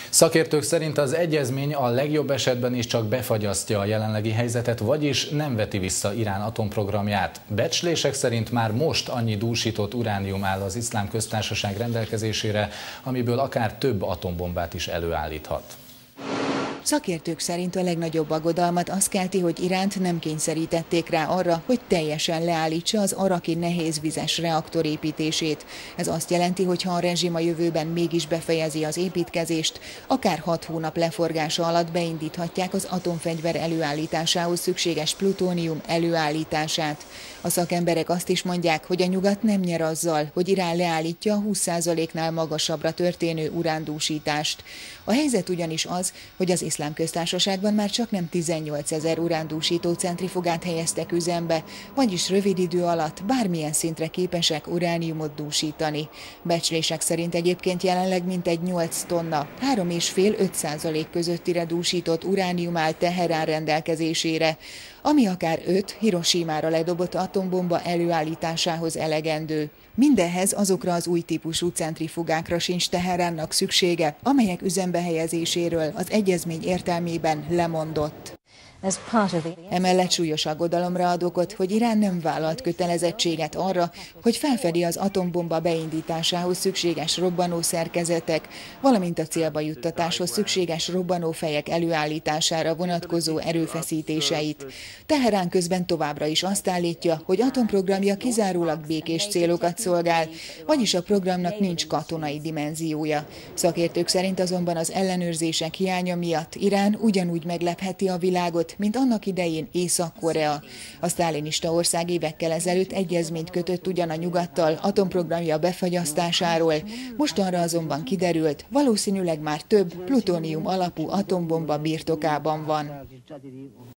Szakértők szerint az egyezmény a legjobb esetben is csak befagyasztja a jelenlegi helyzetet, vagyis nem veti vissza Irán atomprogramját. Becslések szerint már most annyi dúsított uránium áll az Iszlám Köztársaság rendelkezésére, amiből akár több atombombát is előállíthat. Szakértők szerint a legnagyobb aggodalmat az kelti, hogy Iránt nem kényszerítették rá arra, hogy teljesen leállítsa az araki nehézvizes reaktor építését. Ez azt jelenti, hogy ha a rezsim a jövőben mégis befejezi az építkezést, akár 6 hónap leforgása alatt beindíthatják az atomfegyver előállításához szükséges plutónium előállítását. A szakemberek azt is mondják, hogy a nyugat nem nyer azzal, hogy Irán leállítja a 20%-nál magasabbra történő urándúsítást. A helyzet ugyanis az, hogy az Iszlám Köztársaságban már csaknem 18 000 urándúsító centrifugát helyeztek üzembe, vagyis rövid idő alatt bármilyen szintre képesek urániumot dúsítani. Becslések szerint egyébként jelenleg mintegy 8 tonna, 3,5–5% közöttire dúsított uránium áll Teherán rendelkezésére, ami akár 5 Hiroshimára ledobott atombomba előállításához elegendő. Mindehhez azokra az új típusú centrifugákra sincs Teheránnak szüksége, amelyek üzembe helyezéséről az egyezmény értelmében lemondott. Emellett súlyos aggodalomra ad okot, hogy Irán nem vállalt kötelezettséget arra, hogy felfedi az atombomba beindításához szükséges robbanószerkezetek, valamint a célba juttatáshoz szükséges robbanófejek előállítására vonatkozó erőfeszítéseit. Teherán közben továbbra is azt állítja, hogy atomprogramja kizárólag békés célokat szolgál, vagyis a programnak nincs katonai dimenziója. Szakértők szerint azonban az ellenőrzések hiánya miatt Irán ugyanúgy meglepheti a világot, mint annak idején Észak-Korea. A sztálinista ország évekkel ezelőtt egyezményt kötött ugyan a nyugattal atomprogramja befagyasztásáról, mostanra azonban kiderült, valószínűleg már több plutónium alapú atombomba birtokában van.